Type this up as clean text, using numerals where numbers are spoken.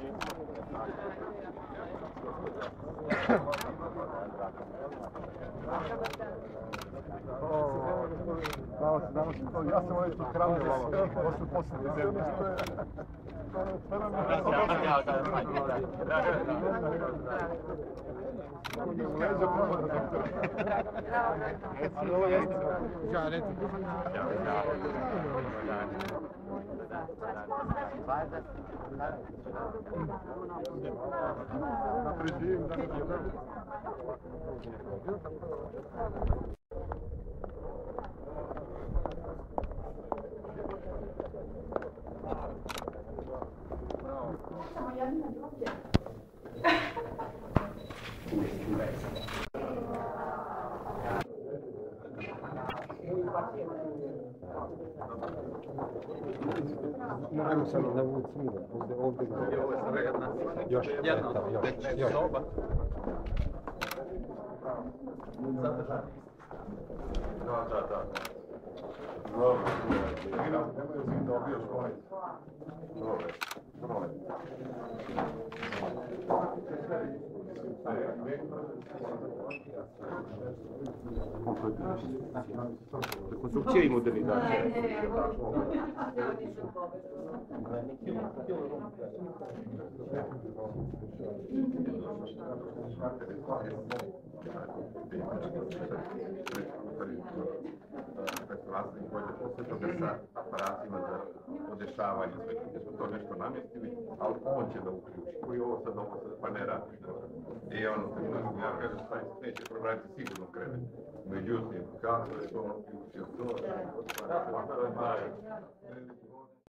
Ja sam ovaj pokravio malo, poslije zemlje. Ajmo sad na ulicu, ovdje. Još jedna. Soba. Da. Rekonstrukcija i modernizacija. Vlasnik koji je posle toga sa aparatima za odešavanje, gdje smo to nešto namjestili, ali on će da uključi. Koji ovo sad pa ne radi. I ono, ja kažem, šta neće probrati, sigurno krene. Međutim, kako je to on uključio to?